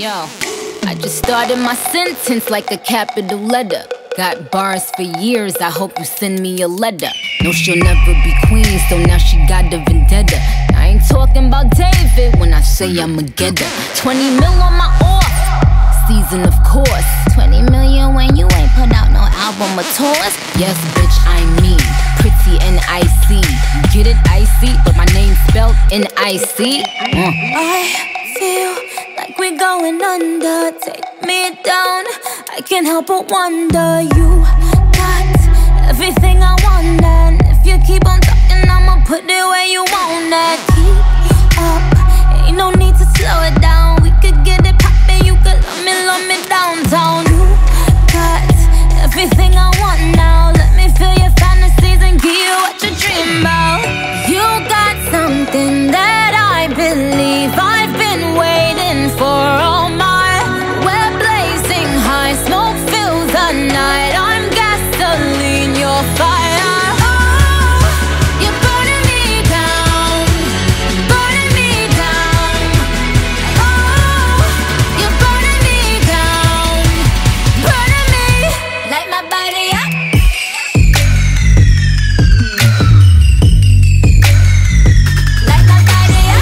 Yo, I just started my sentence like a capital letter. Got bars for years, I hope you send me a letter. No, she'll never be queen, so now she got a vendetta. I ain't talking about David when I say I'ma get her. 20 mil on my off season, of course. 20 million when you ain't put out no album or tours. Yes, bitch, I'm me, pretty and icy. You get it, icy, but my name's spelled N-I-C. I feel like we're going under. Take me down, I can't help but wonder. You got everything I want, and if you keep on talking, I'ma put it where you want it. Keep up, ain't no need to slow it down. We could get it poppin', you could love me downtown. You got everything I want now. Let me feel your fantasies and give you what you dream about. You got something that I believe I've been waiting for all my. We're blazing high, smoke fills the night. I'm gasoline, you're fire. Oh, you're burning me down, burning me down. Oh, you're burning me down, burning me. Light my body up. Light my body up.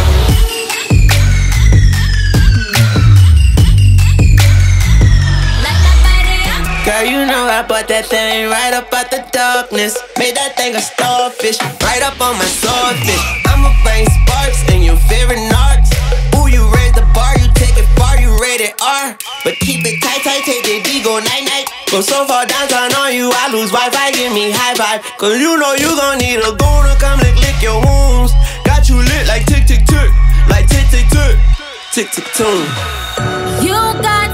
Light my body up. Girl, you know I bought that thing right up out the darkness. Made that thing a starfish, right up on my swordfish. I'ma bring sparks in your favorite narcs. Ooh, you raise the bar, you take it far, you rated R. But keep it tight, tight, take the D, go night-night. Go so far downtown on you, I lose Wi-Fi, give me high five. Cause you know you gon' need a goon to come lick your wounds. Got you lit like tick, tick, tick, like tick, tick, tick, tick, tick, tune. You got